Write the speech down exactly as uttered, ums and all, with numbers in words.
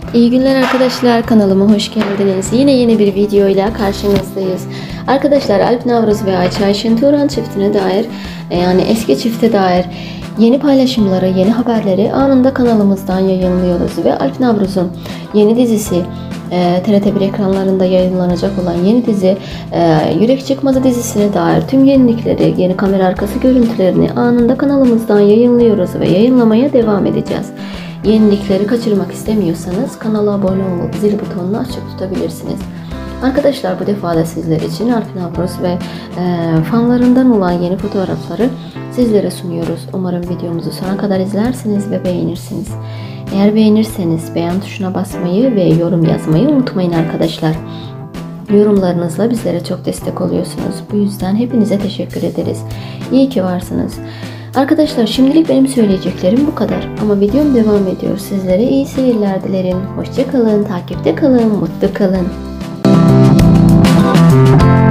İyi günler arkadaşlar, kanalıma hoş geldiniz. Yine yeni bir videoyla karşınızdayız. Arkadaşlar, Alp Navruz ve Ayça Ayşen Turan çiftine dair, yani eski çifte dair yeni paylaşımları, yeni haberleri anında kanalımızdan yayınlıyoruz. Ve Alp Navruz'un yeni dizisi, e, T R T bir ekranlarında yayınlanacak olan yeni dizi e, Yürek Çıkmazı dizisine dair tüm yenilikleri, yeni kamera arkası görüntülerini anında kanalımızdan yayınlıyoruz ve yayınlamaya devam edeceğiz. Yenilikleri kaçırmak istemiyorsanız kanala abone olup zil butonunu açık tutabilirsiniz. Arkadaşlar, bu defa da sizler için Alp Navruz ve e, fanlarından olan yeni fotoğrafları sizlere sunuyoruz. Umarım videomuzu sona kadar izlersiniz ve beğenirsiniz. Eğer beğenirseniz beğen tuşuna basmayı ve yorum yazmayı unutmayın arkadaşlar. Yorumlarınızla bizlere çok destek oluyorsunuz. Bu yüzden hepinize teşekkür ederiz. İyi ki varsınız. Arkadaşlar, şimdilik benim söyleyeceklerim bu kadar. Ama videom devam ediyor. Sizlere iyi seyirler dilerim. Hoşça kalın, takipte kalın, mutlu kalın.